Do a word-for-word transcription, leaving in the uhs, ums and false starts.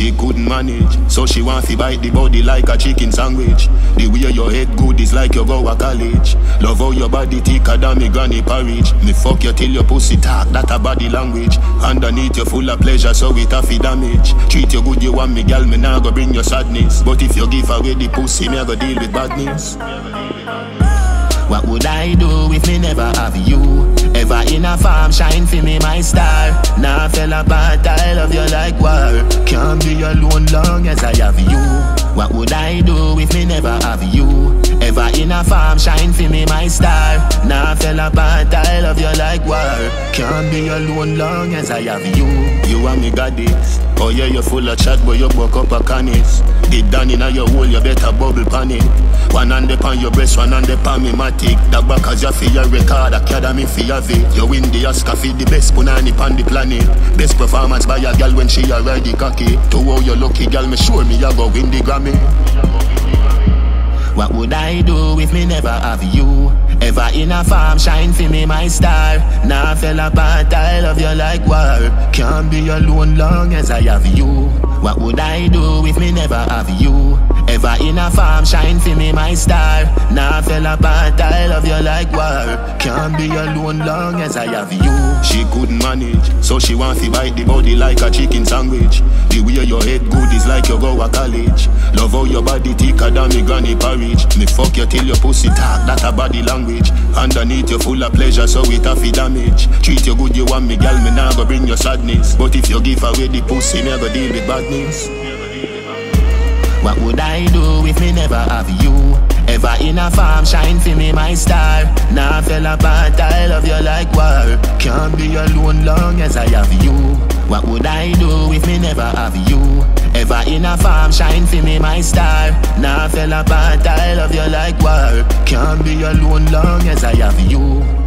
She couldn't manage, so she want to bite the body like a chicken sandwich. The way your head good is like you go a college. Love how your body thicker than me granny porridge. Me fuck you till your pussy talk, that a body language. Underneath you full of pleasure, so it a fi damage. Treat you good, you want me gal, me nah go bring your sadness. But if you give away the pussy, me I go deal with badness. What would I do if me never have you? Ever in a farm, shine for me my star. Nah fell apart, I love you like war. Can't be alone long as I have you. What would I do if me never have you? Ever in a farm, shine for me my star. Nah fell apart, I love you like war. Can't be alone long as I have you. You and me got it. Oh yeah, you full of chat, but you buck up a canis. Deep down in your hole, you better bubble pan it. One hand upon your breast, one hand upon me matic. That back as you for your record, academy for your vid. You win the Oscar for the best punani on the planet. Best performance by a girl when she already cocky. To how you lucky girl, me sure me you go win the Grammy. What would I do if me never have you? Ever in a farm, shine for me my star. Nah fell apart, I love you like war. Can't be alone long as I have you. What would I do if me never have you? Ever in a farm, shine for me my star. Nah fell apart, I love you like war. Can't be alone long as I have you. She couldn't manage, so she want to bite the body like a chicken sandwich. The way your head good is like you go a college. Love how your body thicker than me granny porridge. Me fuck you till your pussy talk, that a body language. Underneath you full of pleasure, so it a fi damage. Treat you good, you want me gal, me nah go bring your sadness. But if you give away the pussy, me go deal with badness. What would I do if me never have you? Ever in a farm, shine for me my star. Nah fell apart, I love you like war. Can't be alone long as I have you. What would I do if me never have you? Ever in a farm, shine for me my star. Nah fell apart, I love you like war. Can't be alone long as I have you.